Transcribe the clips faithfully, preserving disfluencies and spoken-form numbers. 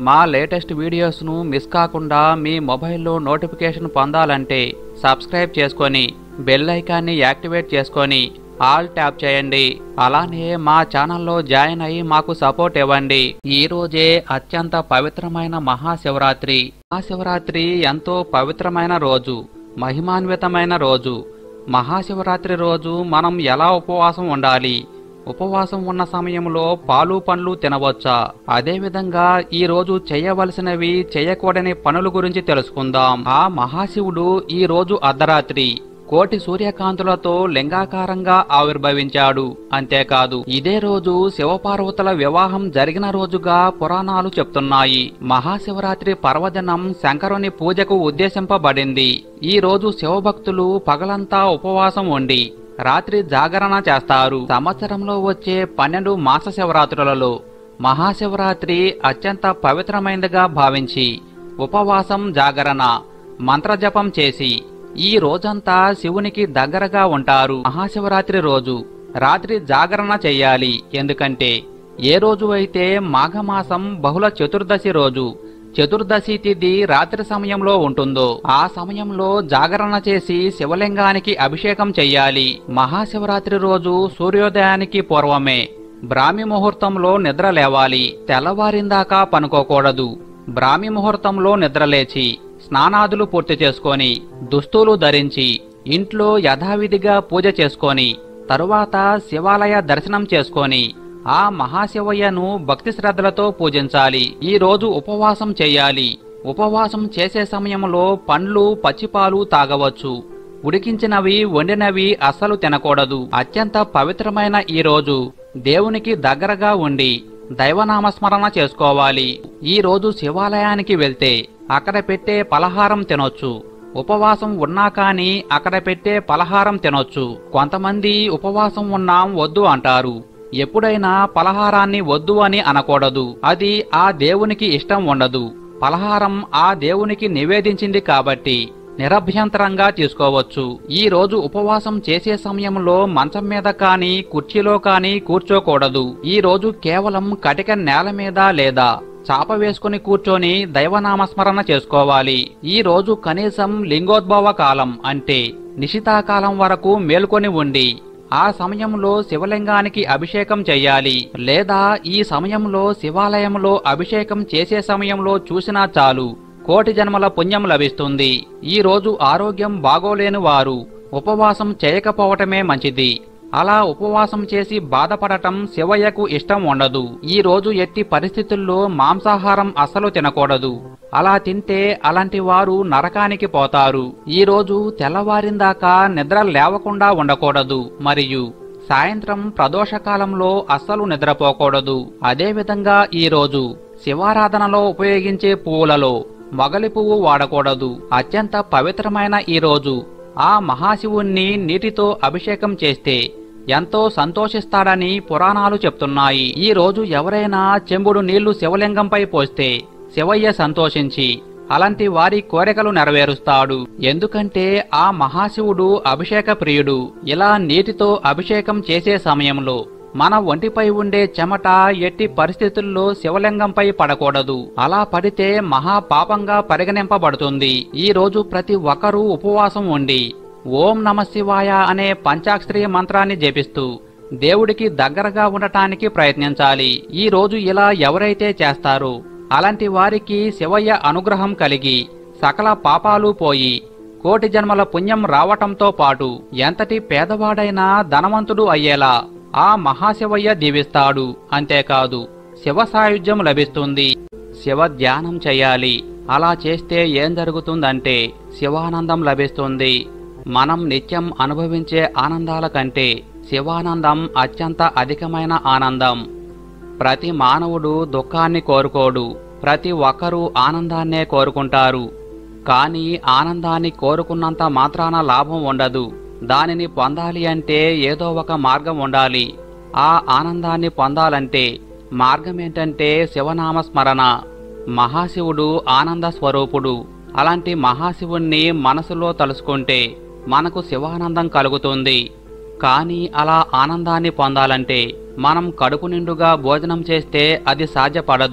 మా latest వీడియోస్ను miss కాకుండా మీ మొబైల్లో నోటిఫికేషన్ పొందాలంటే సబ్స్క్రైబ్ చేసుకొని బెల్ ఐకాన్ని యాక్టివేట్ చేసుకొని ఆల్ ట్యాప్ చేయండి. అలానే మా ఛానల్లో జాయిన్ అయ్యి మాకు సపోర్ట్ ఇవ్వండి. ఈ రోజే అత్యంత పవిత్రమైన మహాశివరాత్రి. మహాశివరాత్రి ఎంతో పవిత్రమైన రోజు, మహిమాన్వితమైన రోజు. మహాశివరాత్రి రోజు మనం ఎలా ఉపవాసం ఉండాలి, ఉపవాసం ఉన్న సమయంలో పాలు పండ్లు తినవచ్చా, అదేవిధంగా ఈ రోజు చేయవలసినవి చేయకూడని పనుల గురించి తెలుసుకుందాం. ఆ మహాశివుడు ఈ రోజు అర్ధరాత్రి కోటి సూర్యకాంతులతో లింగాకారంగా ఆవిర్భవించాడు. అంతేకాదు ఇదే రోజు శివపార్వతుల వివాహం జరిగిన రోజుగా పురాణాలు చెప్తున్నాయి. మహాశివరాత్రి పర్వదినం శంకరుని పూజకు ఉద్దేశింపబడింది. ఈ రోజు శివభక్తులు పగలంతా ఉపవాసం ఉండి రాత్రి జాగరణ చేస్తారు. సంవత్సరంలో వచ్చే పన్నెండు మాస శివరాత్రులలో మహాశివరాత్రి అత్యంత పవిత్రమైనదిగా భావించి ఉపవాసం, జాగరణ, మంత్రజపం చేసి ఈ రోజంతా శివునికి దగ్గరగా ఉంటారు. మహాశివరాత్రి రోజు రాత్రి జాగరణ చెయ్యాలి. ఎందుకంటే ఏ రోజు అయితే మాఘమాసం బహుళ చతుర్దశి రోజు చతుర్దశి తిథి రాత్రి సమయంలో ఉంటుందో ఆ సమయంలో జాగరణ చేసి శివలింగానికి అభిషేకం చెయ్యాలి. మహాశివరాత్రి రోజు సూర్యోదయానికి పూర్వమే బ్రాహ్మి ముహూర్తంలో నిద్ర లేవాలి. తెల్లవారిందాకా పనుకోకూడదు. బ్రాహ్మి ముహూర్తంలో నిద్రలేచి స్నానాదులు పూర్తి చేసుకొని దుస్తులు ధరించి ఇంట్లో యథావిధిగా పూజ చేసుకొని తరువాత శివాలయ దర్శనం చేసుకొని ఆ మహాశివయ్యను భక్తి శ్రద్ధలతో పూజించాలి. ఈ రోజు ఉపవాసం చేయాలి. ఉపవాసం చేసే సమయంలో పండ్లు, పచ్చిపాలు తాగవచ్చు. ఉడికించినవి, వండినవి అస్సలు తినకూడదు. అత్యంత పవిత్రమైన ఈ రోజు దేవునికి దగ్గరగా ఉండి దైవనామస్మరణ చేసుకోవాలి. ఈ రోజు శివాలయానికి వెళ్తే అక్కడ పెట్టే పలహారం తినొచ్చు. ఉపవాసం ఉన్నా కానీ అక్కడ పెట్టే పలహారం తినొచ్చు. కొంతమంది ఉపవాసం ఉన్నాం వద్దు అంటారు. ఎప్పుడైనా పలహారాన్ని వద్దు అని అనకూడదు. అది ఆ దేవునికి ఇష్టం ఉండదు. పలహారం ఆ దేవునికి నివేదించింది కాబట్టి నిరభ్యంతరంగా తీసుకోవచ్చు. ఈ రోజు ఉపవాసం చేసే సమయంలో మంచం మీద కానీ కుర్చీలో కానీ కూర్చోకూడదు. ఈ రోజు కేవలం కటిక నేల మీద లేదా చాప వేసుకుని కూర్చొని దైవనామస్మరణ చేసుకోవాలి. ఈ రోజు కనీసం లింగోద్భవ కాలం అంటే నిశితాకాలం వరకు మేల్కొని ఉండి ఆ సమయంలో శివలింగానికి అభిషేకం చెయ్యాలి. లేదా ఈ సమయంలో శివాలయంలో అభిషేకం చేసే సమయంలో చూసినా చాలు కోటి జన్మల పుణ్యం లభిస్తుంది. ఈ రోజు ఆరోగ్యం బాగోలేని వారు ఉపవాసం చేయకపోవటమే మంచిది. అలా ఉపవాసం చేసి బాధపడటం శివయ్యకు ఇష్టం ఉండదు. ఈ రోజు ఎట్టి పరిస్థితుల్లో మాంసాహారం అస్సలు తినకూడదు. అలా తింటే అలాంటి వారు నరకానికి పోతారు. ఈ రోజు తెల్లవారిందాకా నిద్ర లేవకుండా ఉండకూడదు. మరియు సాయంత్రం ప్రదోషకాలంలో అస్సలు నిద్రపోకూడదు. అదేవిధంగా ఈ రోజు శివారాధనలో ఉపయోగించే పువ్వులలో మొగలి పువ్వు వాడకూడదు. అత్యంత పవిత్రమైన ఈ రోజు ఆ మహాశివుణ్ణి నీటితో అభిషేకం చేస్తే ఎంతో సంతోషిస్తాడని పురాణాలు చెప్తున్నాయి. ఈ రోజు ఎవరైనా చెంబుడు నీళ్లు శివలింగంపై పోస్తే శివయ్య సంతోషించి అలాంటి వారి కోరికలు నెరవేరుస్తాడు. ఎందుకంటే ఆ మహాశివుడు అభిషేక ప్రియుడు. ఇలా నీటితో అభిషేకం చేసే సమయంలో మన ఒంటిపై ఉండే చెమట ఎట్టి పరిస్థితుల్లో శివలింగంపై పడకూడదు. అలా పడితే మహా పాపంగా పరిగణింపబడుతుంది. ఈ రోజు ప్రతి ఒక్కరూ ఉపవాసం ఉండి ఓం నమ శివాయ అనే పంచాక్షరి మంత్రాన్ని జపిస్తూ దేవుడికి దగ్గరగా ఉండటానికి ప్రయత్నించాలి. ఈ రోజు ఇలా ఎవరైతే చేస్తారో అలాంటి వారికి శివయ్య అనుగ్రహం కలిగి సకల పాపాలు పోయి కోటి జన్మల పుణ్యం రావటంతో పాటు ఎంతటి పేదవాడైనా ధనవంతుడు అయ్యేలా ఆ మహాశివయ్య దీవిస్తాడు. అంతేకాదు శివ సాయుధ్యం లభిస్తుంది. శివ ధ్యానం చేయాలి. అలా చేస్తే ఏం జరుగుతుందంటే శివానందం లభిస్తుంది. మనం నిత్యం అనుభవించే ఆనందాల కంటే శివానందం అత్యంత అధికమైన ఆనందం. ప్రతి మానవుడు దుఃఖాన్ని కోరుకోడు. ప్రతి ఒక్కరూ ఆనందాన్నే కోరుకుంటారు. కానీ ఆనందాన్ని కోరుకున్నంత మాత్రాన లాభం ఉండదు. దానిని పొందాలి అంటే ఏదో ఒక మార్గం ఉండాలి. ఆ ఆనందాన్ని పొందాలంటే మార్గమేంటంటే శివనామస్మరణ. మహాశివుడు ఆనంద స్వరూపుడు. అలాంటి మహాశివుణ్ణి మనసులో తలుసుకుంటే మనకు శివానందం కలుగుతుంది. కానీ అలా ఆనందాన్ని పొందాలంటే మనం కడుపు నిండుగా భోజనం చేస్తే అది సాధ్యపడదు.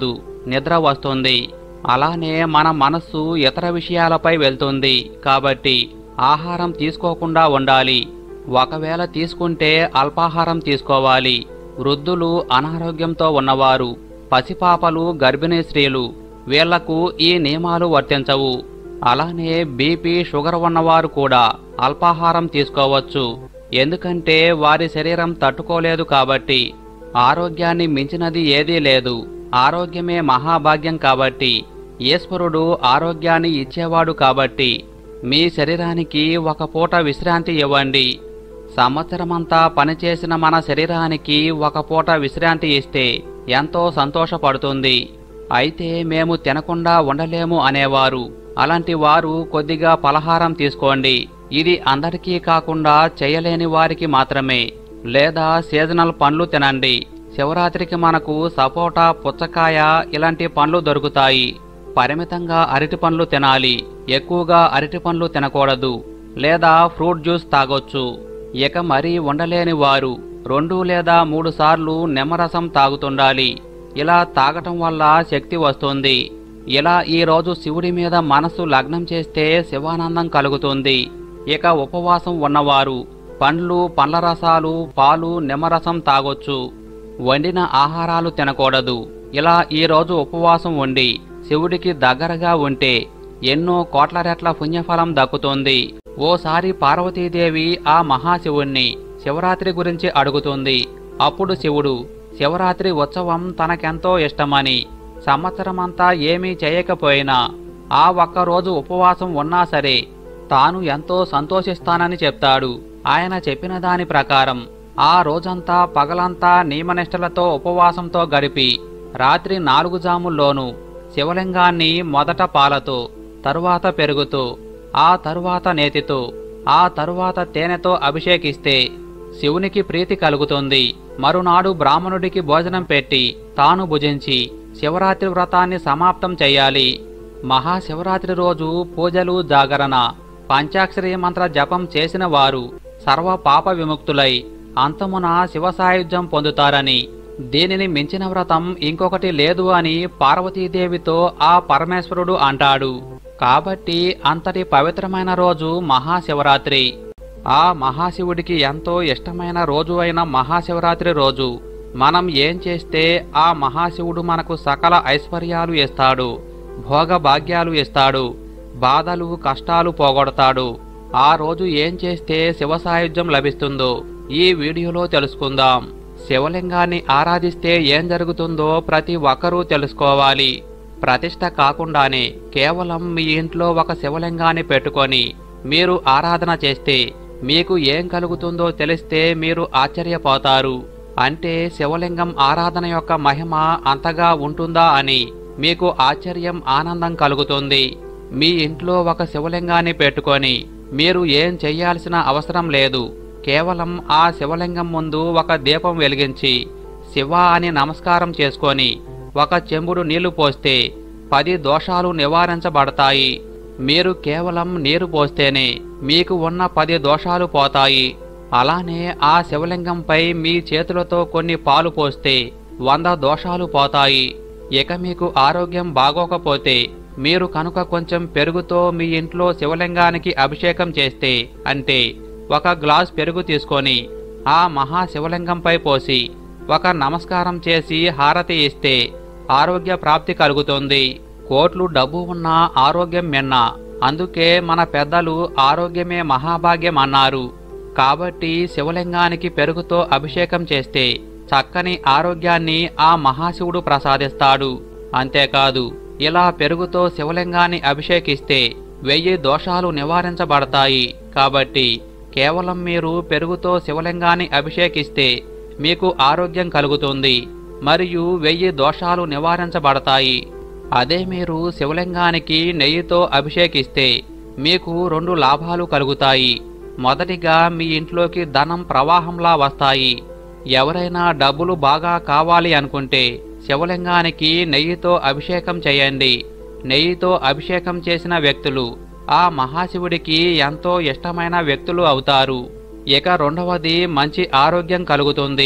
నిద్ర వస్తుంది. అలానే మన మనస్సు ఇతర విషయాలపై వెళ్తుంది. కాబట్టి ఆహారం తీసుకోకుండా ఉండాలి. ఒకవేళ తీసుకుంటే అల్పాహారం తీసుకోవాలి. వృద్ధులు, అనారోగ్యంతో ఉన్నవారు, పసిపాపలు, గర్భిణీ స్త్రీలు వీళ్లకు ఈ నియమాలు వర్తించవు. అలానే బీపీ, షుగర్ ఉన్నవారు కూడా అల్పాహారం తీసుకోవచ్చు. ఎందుకంటే వారి శరీరం తట్టుకోలేదు కాబట్టి. ఆరోగ్యాన్ని మించినది ఏదీ లేదు. ఆరోగ్యమే మహాభాగ్యం కాబట్టి. ఈశ్వరుడు ఆరోగ్యాన్ని ఇచ్చేవాడు కాబట్టి మీ శరీరానికి ఒక పూట విశ్రాంతి ఇవ్వండి. సంవత్సరమంతా పనిచేసిన మన శరీరానికి ఒక పూట విశ్రాంతి ఇస్తే ఎంతో సంతోషపడుతుంది. అయితే మేము తినకుండా ఉండలేము అనేవారు, అలాంటి వారు కొద్దిగా పలహారం తీసుకోండి. ఇది అందరికీ కాకుండా చేయలేని వారికి మాత్రమే. లేదా సీజనల్ పండ్లు తినండి. శివరాత్రికి మనకు సపోటా, పుచ్చకాయ ఇలాంటి పండ్లు దొరుకుతాయి. పరిమితంగా అరటి పండ్లు తినాలి. ఎక్కువగా అరటి పండ్లు తినకూడదు. లేదా ఫ్రూట్ జ్యూస్ తాగొచ్చు. ఇక మరీ ఉండలేని వారు రెండు లేదా మూడు సార్లు నిమ్మరసం తాగుతుండాలి. ఇలా తాగటం వల్ల శక్తి వస్తుంది. ఇలా ఈరోజు శివుడి మీద మనసు లగ్నం చేస్తే శివానందం కలుగుతుంది. ఇక ఉపవాసం ఉన్నవారు పండ్లు, పండ్ల రసాలు, పాలు, నిమ్మరసం తాగొచ్చు. వండిన ఆహారాలు తినకూడదు. ఇలా ఈరోజు ఉపవాసం ఉండి శివుడికి దగ్గరగా ఉంటే ఎన్నో కోట్ల రెట్ల పుణ్యఫలం దక్కుతుంది. ఓసారి పార్వతీదేవి ఆ మహాశివుణ్ణి శివరాత్రి గురించి అడుగుతుంది. అప్పుడు శివుడు శివరాత్రి ఉత్సవం తనకెంతో ఇష్టమని, సంవత్సరమంతా ఏమీ చేయకపోయినా ఆ ఒక్కరోజు ఉపవాసం ఉన్నా సరే తాను ఎంతో సంతోషిస్తానని చెప్తాడు. ఆయన చెప్పిన దాని ప్రకారం ఆ రోజంతా పగలంతా నియమనిష్టలతో ఉపవాసంతో గడిపి రాత్రి నాలుగు జాముల్లోనూ శివలింగాన్ని మొదట పాలతో, తరువాత పెరుగుతో, ఆ తరువాత నేతితో, ఆ తరువాత తేనెతో అభిషేకిస్తే శివునికి ప్రీతి కలుగుతుంది. మరునాడు బ్రాహ్మణుడికి భోజనం పెట్టి తాను భుజించి శివరాత్రి వ్రతాన్ని సమాప్తం చెయ్యాలి. మహాశివరాత్రి రోజు పూజలు, జాగరణ, పంచాక్షరి మంత్ర జపం చేసిన వారు సర్వ పాప విముక్తులై అంతమున శివ సాయుధ్యం పొందుతారని, దీనిని మించిన వ్రతం ఇంకొకటి లేదు అని పార్వతీదేవితో ఆ పరమేశ్వరుడు అంటాడు. కాబట్టి అంతటి పవిత్రమైన రోజు మహాశివరాత్రి. ఆ మహాశివుడికి ఎంతో ఇష్టమైన రోజు అయిన మహాశివరాత్రి రోజు మనం ఏం చేస్తే ఆ మహాశివుడు మనకు సకల ఐశ్వర్యాలు ఇస్తాడు, భోగభాగ్యాలు ఇస్తాడు, బాధలు, కష్టాలు పోగొడతాడు. ఆ రోజు ఏం చేస్తే శివ సాయుధ్యం లభిస్తుందో ఈ వీడియోలో తెలుసుకుందాం. శివలింగాన్ని ఆరాధిస్తే ఏం జరుగుతుందో ప్రతి ఒక్కరూ తెలుసుకోవాలి. ప్రతిష్ట కాకుండానే కేవలం మీ ఇంట్లో ఒక శివలింగాన్ని పెట్టుకొని మీరు ఆరాధన చేస్తే మీకు ఏం కలుగుతుందో తెలిస్తే మీరు ఆశ్చర్యపోతారు. అంటే శివలింగం ఆరాధన యొక్క మహిమ అంతగా ఉంటుందా అని మీకు ఆశ్చర్యం, ఆనందం కలుగుతుంది. మీ ఇంట్లో ఒక శివలింగాన్ని పెట్టుకొని మీరు ఏం చెయ్యాల్సిన అవసరం లేదు. కేవలం ఆ శివలింగం ముందు ఒక దీపం వెలిగించి శివ అని నమస్కారం చేసుకొని ఒక చెంబుడు నీళ్లు పోస్తే పది దోషాలు నివారించబడతాయి. మీరు కేవలం నీరు పోస్తేనే మీకు ఉన్న పది దోషాలు పోతాయి. అలానే ఆ శివలింగంపై మీ చేతులతో కొన్ని పాలు పోస్తే వంద దోషాలు పోతాయి. ఇక మీకు ఆరోగ్యం బాగోకపోతే మీరు కనుక కొంచెం పెరుగుతో మీ ఇంట్లో శివలింగానికి అభిషేకం చేస్తే, అంటే ఒక గ్లాస్ పెరుగు తీసుకొని ఆ మహాశివలింగంపై పోసి ఒక నమస్కారం చేసి హారతి ఇస్తే ఆరోగ్య ప్రాప్తి కలుగుతుంది. కోట్లు డబ్బు ఉన్నా ఆరోగ్యం మిన్న. అందుకే మన పెద్దలు ఆరోగ్యమే మహాభాగ్యం అన్నారు. కాబట్టి శివలింగానికి పెరుగుతో అభిషేకం చేస్తే చక్కని ఆరోగ్యాన్ని ఆ మహాశివుడు ప్రసాదిస్తాడు. అంతేకాదు, ఇలా పెరుగుతో శివలింగాన్ని అభిషేకిస్తే వెయ్యి దోషాలు నివారించబడతాయి. కాబట్టి కేవలం మీరు పెరుగుతో శివలింగాన్ని అభిషేకిస్తే మీకు ఆరోగ్యం కలుగుతుంది మరియు వెయ్యి దోషాలు నివారించబడతాయి. అదే మీరు శివలింగానికి నెయ్యితో అభిషేకిస్తే మీకు రెండు లాభాలు కలుగుతాయి. మొదటిగా మీ ఇంట్లోకి ధనం ప్రవాహంలా వస్తాయి. ఎవరైనా డబ్బులు బాగా కావాలి అనుకుంటే శివలింగానికి నెయ్యితో అభిషేకం చేయండి. నెయ్యితో అభిషేకం చేసిన వ్యక్తులు ఆ మహాశివుడికి ఎంతో ఇష్టమైన వ్యక్తులు అవుతారు. ఇక రెండవది మంచి ఆరోగ్యం కలుగుతుంది.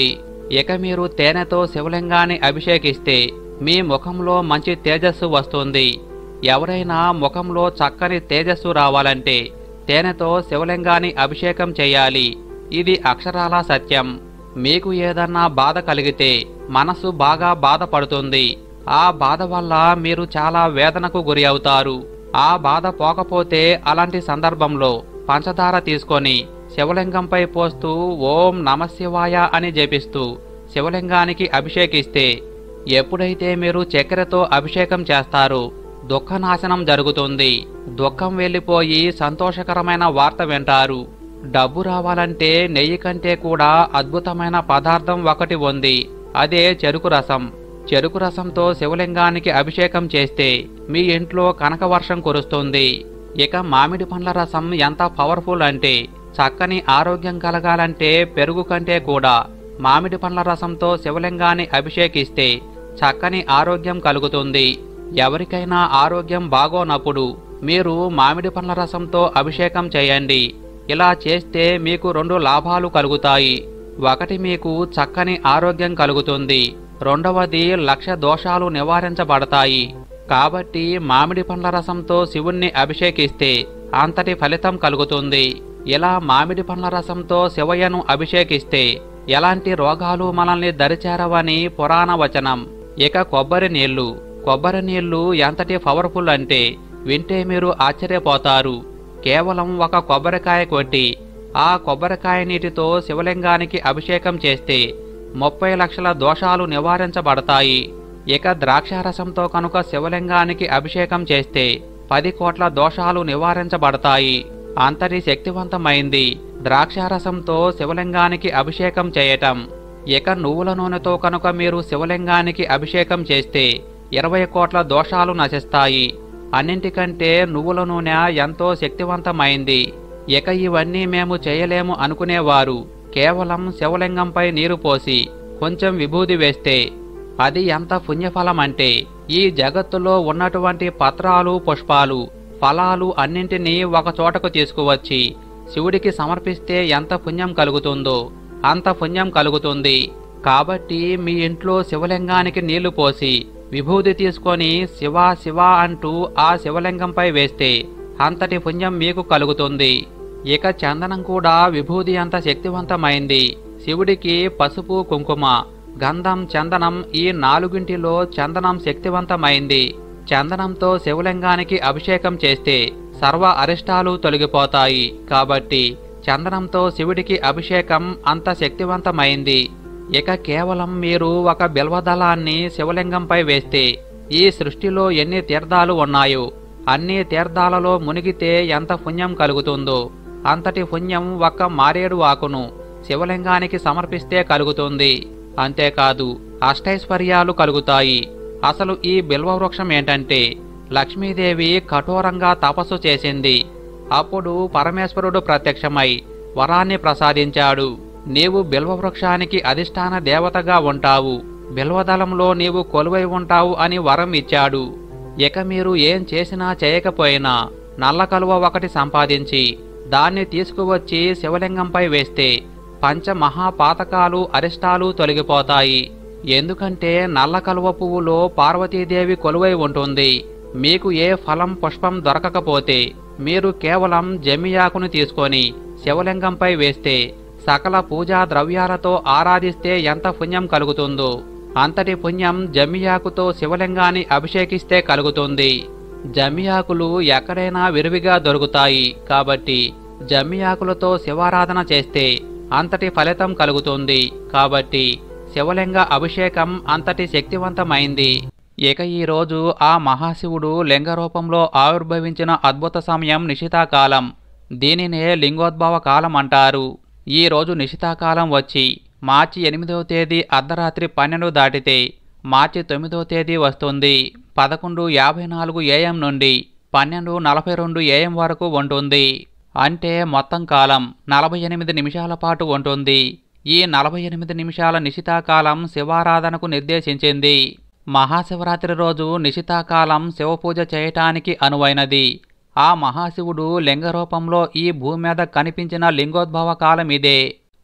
ఇక మీరు తేనెతో శివలింగాన్ని అభిషేకిస్తే మీ ముఖంలో మంచి తేజస్సు వస్తుంది. ఎవరైనా ముఖంలో చక్కని తేజస్సు రావాలంటే తేనెతో శివలింగాన్ని అభిషేకం చేయాలి. ఇది అక్షరాల సత్యం. మీకు ఏదన్నా బాధ కలిగితే మనసు బాగా బాధపడుతుంది. ఆ బాధ వల్ల మీరు చాలా వేదనకు గురి అవుతారు. ఆ బాధ పోకపోతే అలాంటి సందర్భంలో పంచదార తీసుకొని శివలింగంపై పోస్తూ ఓం నమశివాయ అని జపిస్తూ శివలింగానికి అభిషేకిస్తే ఎప్పుడైతే మీరు చక్కెరతో అభిషేకం చేస్తారో దుఃఖనాశనం జరుగుతుంది. దుఃఖం వెళ్ళిపోయి సంతోషకరమైన వార్త వింటారు. డబ్బు రావాలంటే నెయ్యి కంటే కూడా అద్భుతమైన పదార్థం ఒకటి ఉంది. అదే చెరుకు రసం. చెరుకు రసంతో శివలింగానికి అభిషేకం చేస్తే మీ ఇంట్లో కనకవర్షం కురుస్తుంది. ఇక మామిడి పండ్ల రసం ఎంత పవర్ఫుల్ అంటే చక్కని ఆరోగ్యం కలగాలంటే పెరుగు కంటే కూడా మామిడి పండ్ల రసంతో శివలింగాన్ని అభిషేకిస్తే చక్కని ఆరోగ్యం కలుగుతుంది. ఎవరికైనా ఆరోగ్యం బాగోనప్పుడు మీరు మామిడి పండ్ల రసంతో అభిషేకం చేయండి. ఇలా చేస్తే మీకు రెండు లాభాలు కలుగుతాయి. ఒకటి, మీకు చక్కని ఆరోగ్యం కలుగుతుంది. రెండవది, లక్ష దోషాలు నివారించబడతాయి. కాబట్టి మామిడి పండ్ల రసంతో శివుణ్ణి అభిషేకిస్తే అంతటి ఫలితం కలుగుతుంది. ఇలా మామిడి పండ్ల రసంతో శివయ్యను అభిషేకిస్తే ఎలాంటి రోగాలు మనల్ని దరిచేరవని పురాణ వచనం. ఇక కొబ్బరి నీళ్లు. కొబ్బరి నీళ్లు ఎంతటి పవర్ఫుల్ అంటే వింటే మీరు ఆశ్చర్యపోతారు. కేవలం ఒక కొబ్బరికాయ కొట్టి ఆ కొబ్బరికాయ నీటితో శివలింగానికి అభిషేకం చేస్తే ముప్పై లక్షల దోషాలు నివారించబడతాయి. ఇక ద్రాక్షారసంతో కనుక శివలింగానికి అభిషేకం చేస్తే పది కోట్ల దోషాలు నివారించబడతాయి. అంతటి శక్తివంతమైంది ద్రాక్షారసంతో శివలింగానికి అభిషేకం చేయటం. ఇక నువ్వుల నూనెతో కనుక మీరు శివలింగానికి అభిషేకం చేస్తే ఇరవై కోట్ల దోషాలు నశిస్తాయి. అన్నింటికంటే నువ్వుల నూనె ఎంతో శక్తివంతమైంది. ఇక ఇవన్నీ మేము చేయలేము అనుకునేవారు కేవలం శివలింగంపై నీరు పోసి కొంచెం విభూది వేస్తే అది ఎంత పుణ్యఫలం అంటే ఈ జగత్తులో ఉన్నటువంటి పత్రాలు, పుష్పాలు, ఫలాలు అన్నింటినీ ఒక చోటకు తీసుకువచ్చి శివుడికి సమర్పిస్తే ఎంత పుణ్యం కలుగుతుందో అంత పుణ్యం కలుగుతుంది. కాబట్టి మీ ఇంట్లో శివలింగానికి నీళ్లు పోసి విభూది తీసుకొని శివ శివ అంటూ ఆ శివలింగంపై వేస్తే అంతటి పుణ్యం మీకు కలుగుతుంది. ఇక చందనం కూడా విభూది అంత శక్తివంతమైంది. శివుడికి పసుపు, కుంకుమ, గంధం, చందనం ఈ నాలుగింటిలో చందనం శక్తివంతమైంది. చందనంతో శివలింగానికి అభిషేకం చేస్తే సర్వ అరిష్టాలు తొలగిపోతాయి. కాబట్టి చందనంతో శివుడికి అభిషేకం అంత శక్తివంతమైంది. ఇక కేవలం మీరు ఒక బిల్వదళాన్ని శివలింగంపై వేస్తే ఈ సృష్టిలో ఎన్ని తీర్థాలు ఉన్నాయో అన్ని తీర్థాలలో మునిగితే ఎంత పుణ్యం కలుగుతుందో అంతటి పుణ్యం ఒక్క మారేడు ఆకును శివలింగానికి సమర్పిస్తే కలుగుతుంది. అంతేకాదు అష్టైశ్వర్యాలు కలుగుతాయి. అసలు ఈ బిల్వవృక్షం ఏంటంటే లక్ష్మీదేవి కఠోరంగా తపస్సు చేసింది. అప్పుడు పరమేశ్వరుడు ప్రత్యక్షమై వరాన్ని ప్రసాదించాడు. నీవు బిల్వవృక్షానికి అధిష్టాన దేవతగా ఉంటావు, బిల్వదళంలో నీవు కొలువై ఉంటావు అని వరం ఇచ్చాడు. ఇక మీరు ఏం చేసినా చేయకపోయినా నల్ల కలువ ఒకటి సంపాదించి దాన్ని తీసుకువచ్చి శివలింగంపై వేస్తే పంచమహాపాతకాలు, అరిష్టాలు తొలగిపోతాయి. ఎందుకంటే నల్ల కలువ పువ్వులో పార్వతీదేవి కొలువై ఉంటుంది. మీకు ఏ ఫలం, పుష్పం దొరకకపోతే మీరు కేవలం జమియాకును తీసుకొని శివలింగంపై వేస్తే సకల పూజా ద్రవ్యాలతో ఆరాధిస్తే ఎంత పుణ్యం కలుగుతుందో అంతటి పుణ్యం జమియాకుతో శివలింగాన్ని అభిషేకిస్తే కలుగుతుంది. జమియాకులు ఎక్కడైనా విరివిగా దొరుకుతాయి. కాబట్టి జమియాకులతో శివారాధన చేస్తే అంతటి ఫలితం కలుగుతుంది. కాబట్టి శివలింగ అభిషేకం అంతటి శక్తివంతమైంది. ఇక ఈరోజు ఆ మహాశివుడు లింగ రూపంలో ఆవిర్భవించిన అద్భుత సమయం నిశితాకాలం. దీనినే లింగోద్భవ కాలం అంటారు. ఈ రోజు నిశితాకాలం వచ్చి మార్చి ఎనిమిదవ తేదీ అర్ధరాత్రి పన్నెండు దాటితే మార్చి తొమ్మిదవ తేదీ వస్తుంది. పదకొండు యాభై నాలుగు ఏఎం నుండి పన్నెండు నలభై రెండు ఏఎం వరకు ఉంటుంది. అంటే మొత్తం కాలం నలభై ఎనిమిది నిమిషాల పాటు ఉంటుంది. ఈ నలభై ఎనిమిది నిమిషాల నిశితాకాలం శివారాధనకు నిర్దేశించింది. మహాశివరాత్రి రోజు నిశితాకాలం శివపూజ చేయటానికి అనువైనది. ఆ మహాశివుడు లింగ రూపంలో ఈ భూమి మీద కనిపించిన లింగోద్భవ కాలం ఇదే.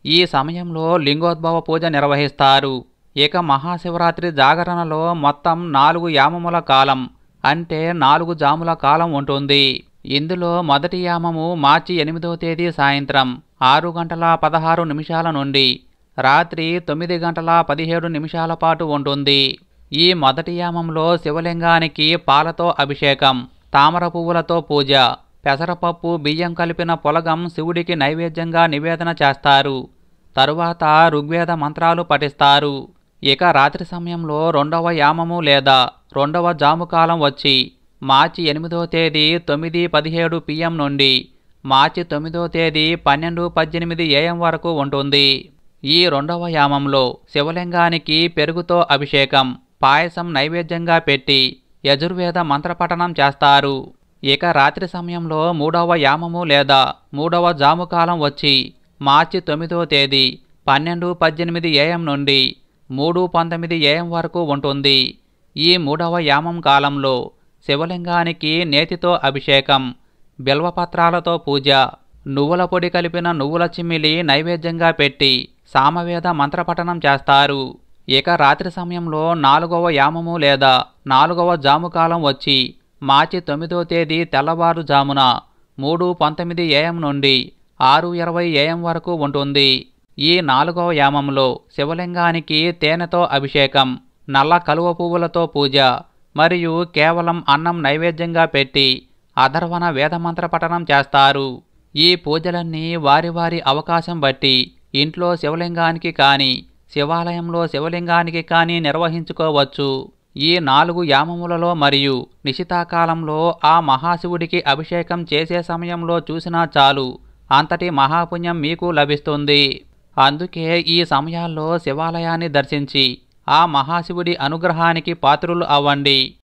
ఈ సమయంలో లింగోద్భవ పూజ నిర్వహిస్తారు. ఇక మహాశివరాత్రి జాగరణలో మొత్తం నాలుగు యామముల కాలం అంటే నాలుగు జాముల కాలం ఉంటుంది. ఇందులో మొదటి యామము మార్చి ఎనిమిదవ తేదీ సాయంత్రం ఆరు గంటల పదహారు నిమిషాల నుండి రాత్రి తొమ్మిది గంటల పదిహేడు నిమిషాల పాటు ఉంటుంది. ఈ మొదటి యామంలో శివలింగానికి పాలతో అభిషేకం, తామర పువ్వులతో పూజ, పెసరపప్పు బియ్యం కలిపిన పొలగం శివుడికి నైవేద్యంగా నివేదన చేస్తారు. తరువాత ఋగ్వేద మంత్రాలు పఠిస్తారు. ఇక రాత్రి సమయంలో రెండవ యామము లేదా రెండవ జాముకాలం వచ్చి మార్చి ఎనిమిదో తేదీ తొమ్మిది పదిహేడు పిఎం నుండి మార్చి తొమ్మిదో తేదీ పన్నెండు పద్దెనిమిది ఏఎం వరకు ఉంటుంది. ఈ రెండవ యామంలో శివలింగానికి పెరుగుతో అభిషేకం, పాయసం నైవేద్యంగా పెట్టి యజుర్వేద మంత్రపఠనం చేస్తారు. ఇక రాత్రి సమయంలో మూడవ యామము లేదా మూడవ జాముకాలం వచ్చి మార్చి తొమ్మిదో తేదీ పన్నెండు పద్దెనిమిది ఏఎం నుండి మూడు పంతొమ్మిది ఏఎం వరకు ఉంటుంది. ఈ మూడవ యామం కాలంలో శివలింగానికి నేతితో అభిషేకం, బిల్వపత్రాలతో పూజ, నువ్వుల పొడి కలిపిన నువ్వుల చిమ్మిలి నైవేద్యంగా పెట్టి సామవేద మంత్రపఠనం చేస్తారు. ఇక రాత్రి సమయంలో నాలుగవ యామము లేదా నాలుగవ జాముకాలం వచ్చి మార్చి తొమ్మిదో తేదీ తెల్లవారుజామున మూడు పంతొమ్మిది ఏఎం నుండి ఆరు ఇరవై ఏఎం వరకు ఉంటుంది. ఈ నాలుగవ యామంలో శివలింగానికి తేనెతో అభిషేకం, నల్ల కలువ పువ్వులతో పూజ మరియు కేవలం అన్నం నైవేద్యంగా పెట్టి అధర్వణ వేదమంత్ర పఠనం చేస్తారు. ఈ పూజలన్నీ వారి వారి అవకాశం బట్టి ఇంట్లో శివలింగానికి కానీ శివాలయంలో శివలింగానికి కానీ నిర్వహించుకోవచ్చు. ఈ నాలుగు యామములలో మరియు నిశితాకాలంలో ఆ మహాశివుడికి అభిషేకం చేసే సమయంలో చూసినా చాలు అంతటి మహాపుణ్యం మీకు లభిస్తుంది. అందుకే ఈ సమయాల్లో శివాలయాన్ని దర్శించి ఆ మహాశివుడి అనుగ్రహానికి పాత్రులు అవ్వండి.